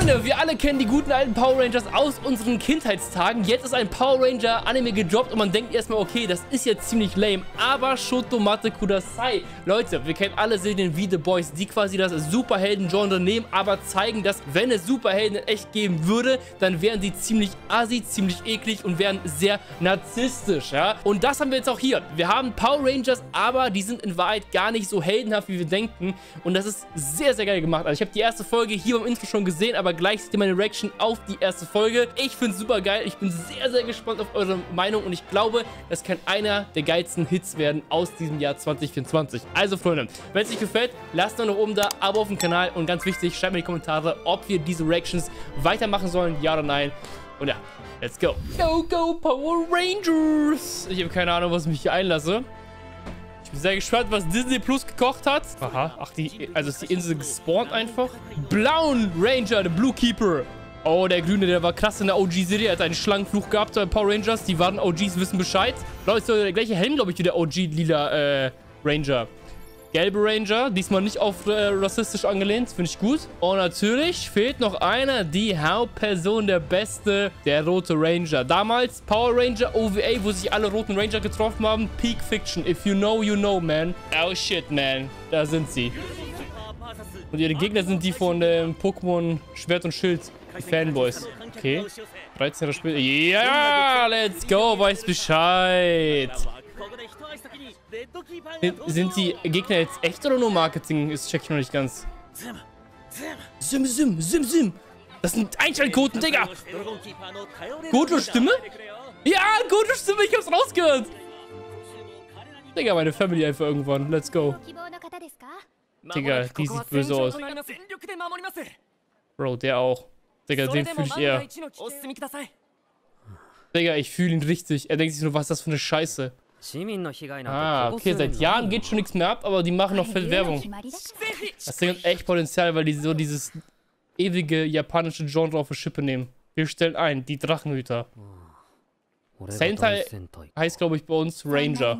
Freunde, wir alle kennen die guten alten Power Rangers aus unseren Kindheitstagen. Jetzt ist ein Power Ranger Anime gedroppt und man denkt erstmal, okay, das ist jetzt ziemlich lame. Aber Shotomate Kudasai. Leute, wir kennen alle Serien wie The Boys, die quasi das Superhelden-Genre nehmen, aber zeigen, dass wenn es Superhelden in echt geben würde, dann wären sie ziemlich assi, ziemlich eklig und wären sehr narzisstisch, ja. Und das haben wir jetzt auch hier. Wir haben Power Rangers, aber die sind in Wahrheit gar nicht so heldenhaft, wie wir denken. Und das ist sehr, sehr geil gemacht. Also ich habe die erste Folge hier beim Intro schon gesehen, aber gleich seht ihr meine Reaction auf die erste Folge. Ich finde es super geil. Ich bin sehr, sehr gespannt auf eure Meinung und ich glaube, das kann einer der geilsten Hits werden aus diesem Jahr 2024. Also Freunde, wenn es euch gefällt, lasst noch oben da, Abo auf dem Kanal und ganz wichtig, schreibt mir in die Kommentare, ob wir diese Reactions weitermachen sollen, ja oder nein. Und ja, let's go. Go, go, Power Rangers! Ich habe keine Ahnung, was ich mich hier einlasse. Ich bin sehr gespannt, was Disney Plus gekocht hat. Aha, ach, also ist die Insel gespawnt einfach. Blauen Ranger, der Blue Keeper. Oh, der Grüne, der war krass in der OG-Serie. Er hat einen Schlangenfluch gehabt bei Power Rangers. Die wahren OGs, wissen Bescheid. Leute, ist der gleiche Helm, glaube ich, wie der OG-lila Ranger. Gelbe Ranger, diesmal nicht auf rassistisch angelehnt, finde ich gut. Und natürlich fehlt noch einer, die Hauptperson, der Beste, der rote Ranger. Damals Power Ranger OVA, wo sich alle roten Ranger getroffen haben. Peak Fiction, if you know, man. Oh shit, man. Da sind sie. Und ihre Gegner sind die von Pokémon Schwert und Schild. Die Fanboys. Okay. 13er Spiel. Ja, let's go, weiß Bescheid. Sind die Gegner jetzt echt oder nur Marketing? Das check ich noch nicht ganz. Sim. Das sind Einschaltquoten, Digga. Goto-Stimme? Ja, Goto-Stimme, ich hab's rausgehört. Digga, meine Family einfach irgendwann. Let's go. Digga, die sieht böse aus. Bro, der auch. Digga, den fühle ich eher. Digga, ich fühle ihn richtig. Er denkt sich nur, was ist das für eine Scheiße? Ah, okay, seit Jahren geht schon nichts mehr ab, aber die machen noch fett Werbung. Das Ding hat echt Potenzial, weil die so dieses ewige japanische Genre auf die Schippe nehmen. Wir stellen ein, die Drachenhüter. Sentai heißt, glaube ich, bei uns Ranger.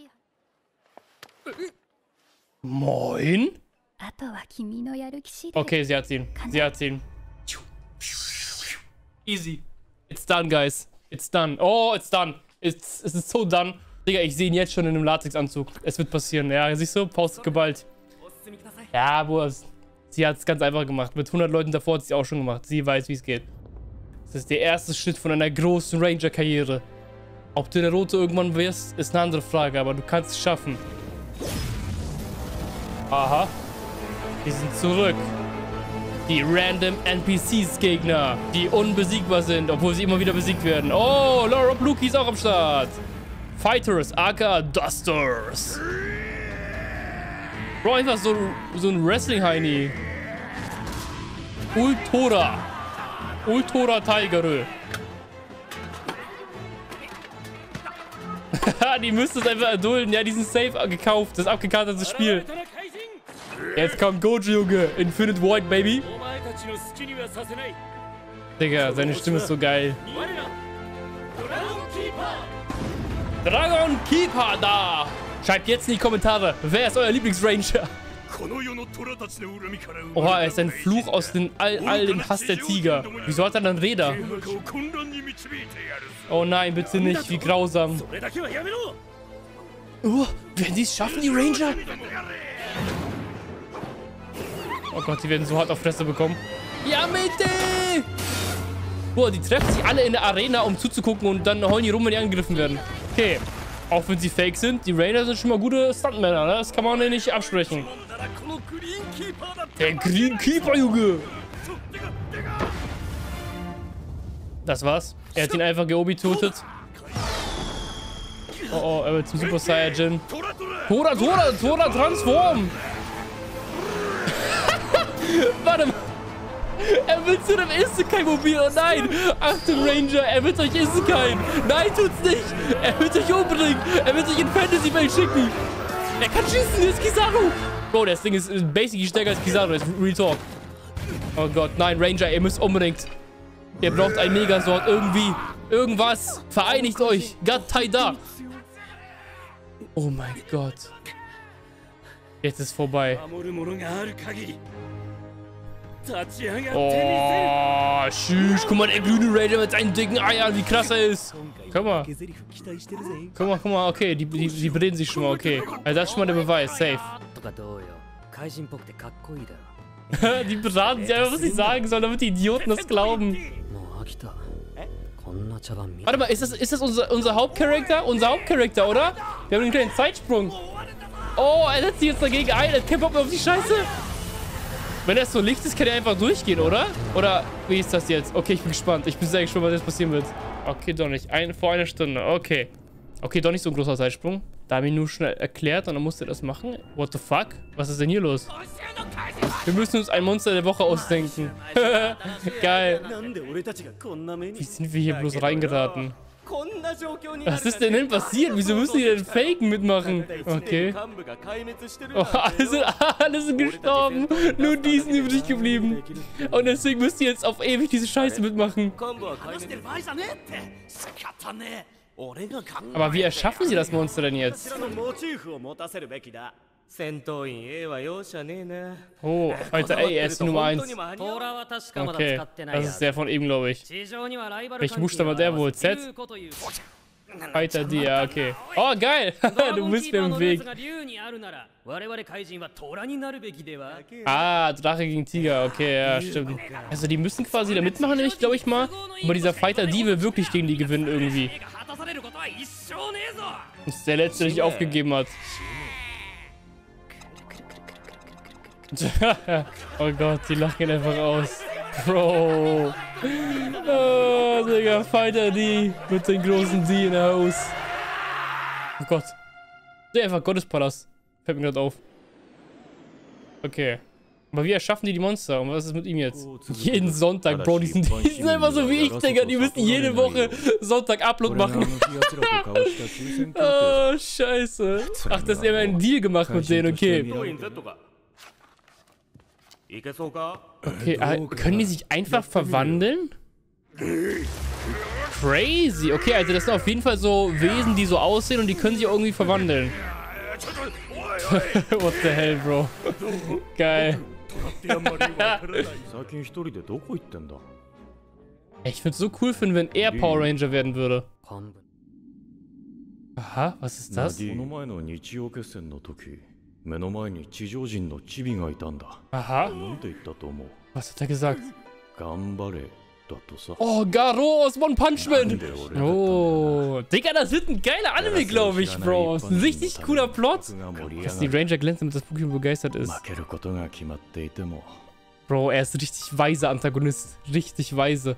Moin? Okay, sie hat ihn. Easy. It's done, guys. It's done. Oh, it's done. Es ist so done. Digga, ich sehe ihn jetzt schon in einem Latexanzug. Es wird passieren. Ja, siehst du? Faust geballt. Ja, Bruder. Sie hat es ganz einfach gemacht. Mit 100 Leuten davor hat sie auch schon gemacht. Sie weiß, wie es geht. Das ist der erste Schritt von einer großen Ranger-Karriere. Ob du der Rote irgendwann wirst, ist eine andere Frage, aber du kannst es schaffen. Aha. Die sind zurück. Die random NPCs-Gegner, die unbesiegbar sind, obwohl sie immer wieder besiegt werden. Oh, Laura Bluki ist auch am Start. Fighters, aka Dusters. Bro, einfach so ein Wrestling-Heini. Ultora Tigerö. Die müssten es einfach erdulden. Ja, die sind safe gekauft. Das abgekartete Spiel. Jetzt kommt Gojo, Junge. Infinite Void, Baby. Digga, seine Stimme ist so geil. Dragon Keeper da. Schreibt jetzt in die Kommentare, wer ist euer Lieblingsranger? Oha, er ist ein Fluch aus all dem Hass der Tiger. Wieso hat er dann Räder? Oh nein, bitte nicht. Wie grausam. Oh, werden die es schaffen, die Ranger? Oh Gott, die werden so hart auf Fresse bekommen. Ja, bitte! Boah, die treffen sich alle in der Arena, um zuzugucken und dann heulen die rum, wenn die angegriffen werden. Okay. Auch wenn sie fake sind, die Ranger sind schon mal gute Stuntmänner, ne? Das kann man nicht absprechen. Der Green Keeper, Junge! Das war's. Er hat ihn einfach geobitutet. Oh, oh, er wird zum Super Saiyajin. Tora, transform! Warte mal. Er will zu einem Isekai-Mobil. Oh nein. Achtung, Ranger. Er wird euch Isekai. Nein, tut's nicht. Er wird euch umbringen. Er wird euch in Fantasy-Welt schicken. Er kann schießen. Das ist Kizaru. Bro, das Ding ist basically stärker als Kizaru. Das ist Real Talk. Oh Gott. Nein, Ranger. Ihr müsst unbedingt. Ihr braucht ein Megasword. Irgendwie. Irgendwas. Vereinigt euch. God Taida. Oh mein Gott. Jetzt ist vorbei. Oh, tschüss. Guck mal, der grüne Ranger mit seinen dicken Eiern, wie krass er ist. Guck mal. Guck mal, okay, die bereden sich schon mal, okay. Also das ist schon mal der Beweis, safe. Die beraten sich einfach, was sie sagen sollen, damit die Idioten das glauben. Warte mal, ist das unser Hauptcharakter? Unser Hauptcharakter, oder? Wir haben einen kleinen Zeitsprung. Oh, er setzt sich jetzt dagegen ein. Er hat keinen Bock mehr auf die Scheiße. Wenn das so Licht ist, kann er einfach durchgehen, oder? Oder wie ist das jetzt? Okay, ich bin gespannt. Ich bin sehr gespannt, was jetzt passieren wird. Okay, doch nicht. Vor einer Stunde. Okay. Okay, doch nicht so ein großer Zeitsprung. Da haben wir nur schnell erklärt und dann musste er das machen. What the fuck? Was ist denn hier los? Wir müssen uns ein Monster der Woche ausdenken. Geil. Wie sind wir hier bloß reingeraten? Was ist denn passiert? Wieso müssen die denn Faken mitmachen? Okay. Oh, alle sind gestorben. Nur die sind übrig geblieben. Und deswegen müsst ihr jetzt auf ewig diese Scheiße mitmachen. Aber wie erschaffen sie das Monster denn jetzt? Oh, Alter, ey, er ist die Nummer 1. Okay, das ist der von eben, glaube ich. Welchen Buchstaben hat der wohl? Z? Alter, die, ja, okay. Oh, geil! Du bist mir im Weg. Ah, Drache gegen Tiger, okay, ja, stimmt. Also die müssen quasi da mitmachen, nämlich, glaube ich mal. Aber dieser Fighter, die will wirklich gegen die gewinnen irgendwie. Das ist der Letzte, der sich aufgegeben hat. Oh Gott, die lachen einfach aus. Bro. Oh, Digga, Fighter D mit den großen D in der Haus. Oh Gott. Der einfach Gottespalast. Fällt mir gerade auf. Okay. Aber wie erschaffen die Monster? Und was ist mit ihm jetzt? Jeden Sonntag, Bro. Die sind einfach so wie ich, Digga. Die müssen jede Woche Sonntag Upload machen. Oh, scheiße. Ach, das ist immer ein Deal gemacht mit denen, okay. Okay, können die sich einfach verwandeln? Crazy. Okay, also das sind auf jeden Fall so Wesen, die so aussehen und die können sich irgendwie verwandeln. What the hell, Bro? Geil. Ich würde es so cool finden, wenn er Power Ranger werden würde. Aha, was ist das? Aha. Was hat er gesagt? Oh, Garo aus One Punch Man. Oh, Digga, das wird ein geiler Anime, glaube ich, Bro. Das ist ein richtig cooler Plot. Dass die Ranger glänzen, damit das Publikum begeistert ist. Bro, er ist ein richtig weiser Antagonist. Richtig weise.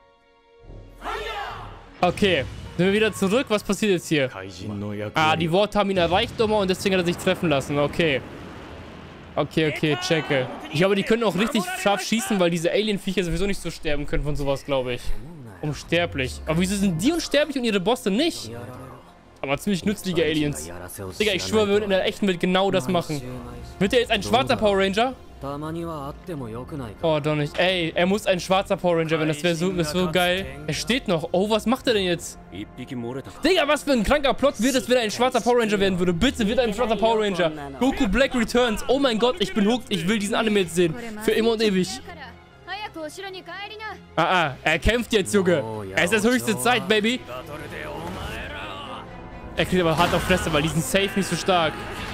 Okay. Sind wir wieder zurück? Was passiert jetzt hier? Ah, die Worte haben ihn erreicht nochmal und deswegen hat er sich treffen lassen. Okay. Okay, checke. Ich glaube, die können auch richtig scharf schießen, weil diese Alien-Viecher sowieso nicht so sterben können von sowas, glaube ich. Unsterblich. Aber wieso sind die unsterblich und ihre Bosse nicht? Aber ziemlich nützliche Aliens. Digga, ich schwöre, wir würden in der echten Welt genau das machen. Wird er jetzt ein schwarzer Power Ranger? Oh, doch nicht. Ey, er muss ein schwarzer Power Ranger werden. Das wäre so geil. Er steht noch. Oh, was macht er denn jetzt? Digga, was für ein kranker Plot wird es, wenn er ein schwarzer Power Ranger werden würde. Bitte, wird er ein schwarzer Power Ranger. Goku Black Returns. Oh mein Gott, ich bin hooked. Ich will diesen Anime jetzt sehen. Für immer und ewig. Er kämpft jetzt, Junge. Es ist höchste Zeit, Baby. Er kriegt aber hart auf Fresse, weil die sind safe nicht so stark.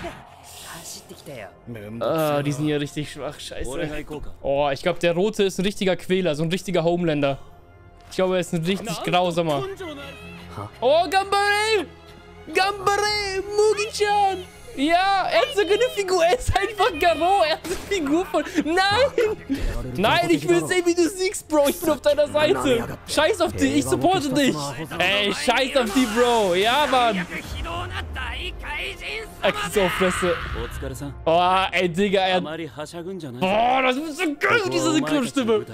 Die sind hier richtig schwach, scheiße. Oh, ich glaube, der Rote ist ein richtiger Quäler, so ein richtiger Homelander. Ich glaube, er ist ein richtig grausamer. Oh, Gambare! Gambare! Mugi-chan! Ja, er hat sogar eine Figur. Er ist einfach Garo. Er hat eine Figur von... Nein! Nein, ich will sehen, wie du siegst, Bro. Ich bin auf deiner Seite. Scheiß auf dich. Ich supporte dich. Ey, scheiß auf die, Bro. Ja, Mann. Er kriegt so auf Fresse. Oh, ey, Digga. Boah, das ist so geil, diese Synchronstimme.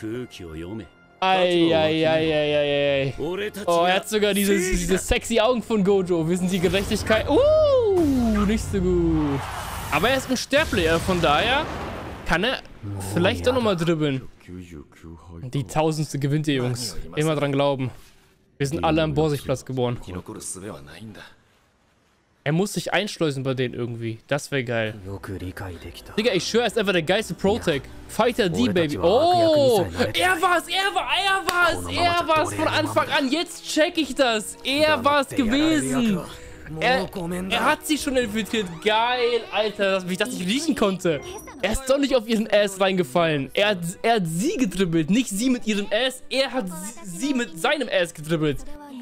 Eieieiei. Oh, er hat sogar diese sexy Augen von Gojo. Wissen Sie, Gerechtigkeit? Nicht so gut. Aber er ist unsterblich, von daher kann er vielleicht doch nochmal dribbeln. Die 1000. gewinnt ihr, Jungs. Immer dran glauben. Wir sind alle am Borsigplatz geboren. Er muss sich einschleusen bei denen irgendwie. Das wäre geil. Digga, ich schwöre, er ist einfach der geilste Pro-Tech. Fighter D, Baby. Oh, er war's von Anfang an. Jetzt check ich das. Er war's gewesen. Er hat sie schon infiltriert. Geil, Alter, dass ich das nicht riechen konnte. Er ist doch nicht auf ihren Ass reingefallen. Er hat sie gedribbelt, nicht sie mit ihrem Ass. Er hat sie mit seinem Ass gedribbelt.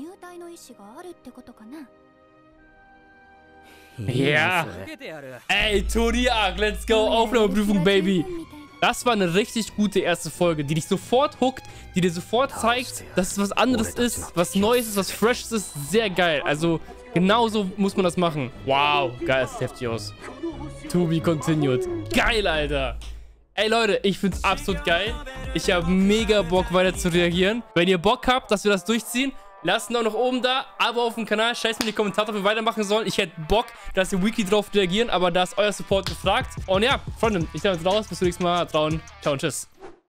Ja. Ey, Tony Arc, let's go. Aufnahmeprüfung, Baby. Das war eine richtig gute erste Folge, die dich sofort hookt, die dir sofort zeigt, dass es was anderes ist, was Neues ist, was Freshes ist. Sehr geil. Also, genauso muss man das machen. Wow, geil, das sieht heftig aus. To be continued. Geil, Alter. Ey, Leute, ich find's absolut geil. Ich habe mega Bock, weiter zu reagieren. Wenn ihr Bock habt, dass wir das durchziehen, lasst einen Daumen nach oben da, Abo auf dem Kanal, scheißt mir in die Kommentare, ob wir weitermachen sollen. Ich hätte Bock, dass wir weekly drauf reagieren, aber da ist euer Support gefragt. Und ja, Freunde, ich bin jetzt raus. Bis zum nächsten Mal. Ciao und tschüss.